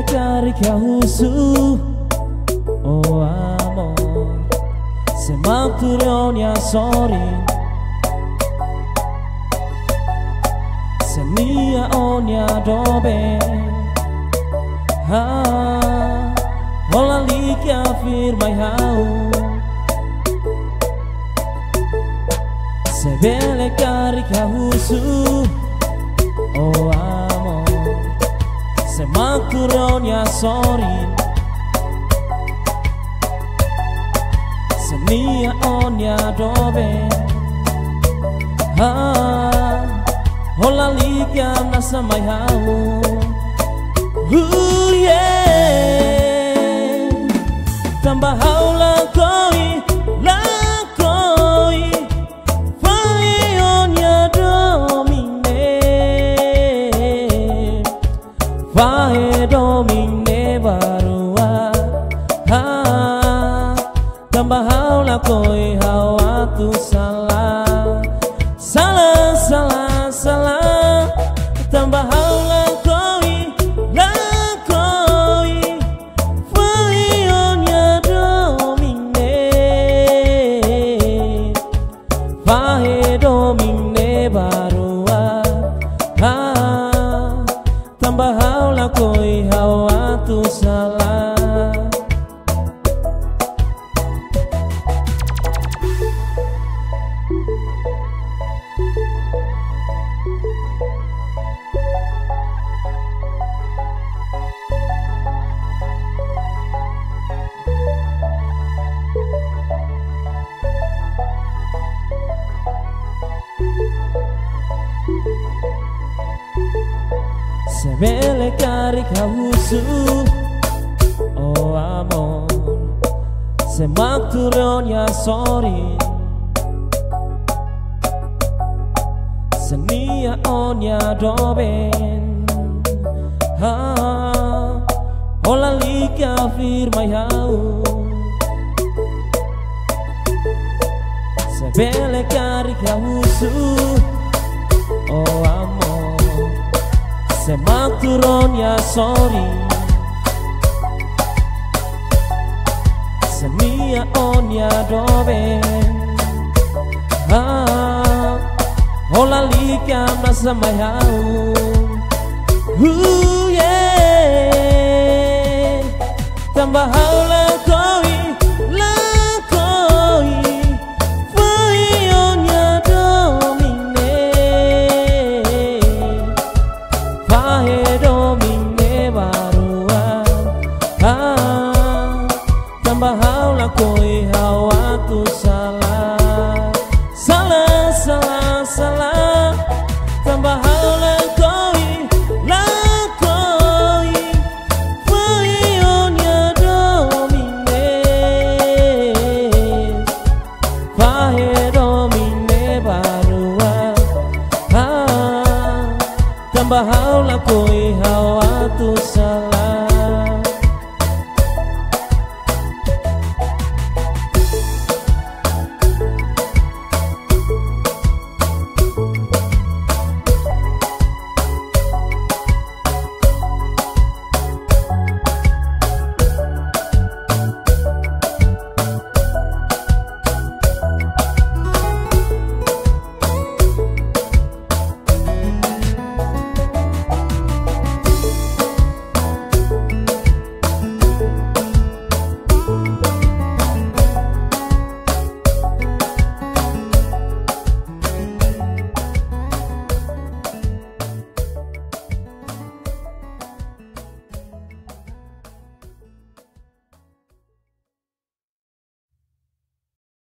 cari causu, oh amor, se manturionia sorin, se nia onia dobe, hola likia firmai hau, se vele cari causu, oh amor, se manturionia sorin, se nia onia dobe, hola likia nasa mai hau, yeah, tambah hau lakoi, fai onia domine, fai domine barua, tambah hau lakoi hau atu salah, salah, salah, salah, tambah hau lakoi, fai onia domine, fai domine barua, tambah hau lakoi hau atu salah. Se vele cari causu, oh amor, se manturionia sorin, se nia onia doben, hola likia firmai hau, se vele cari causu, oh amor, se manturionia sorin, se nia onia doben, hola likia nasa mai hau, yeah, tambah hau lakoi, fai onia domine, fai domine barua, tambah hau lakoi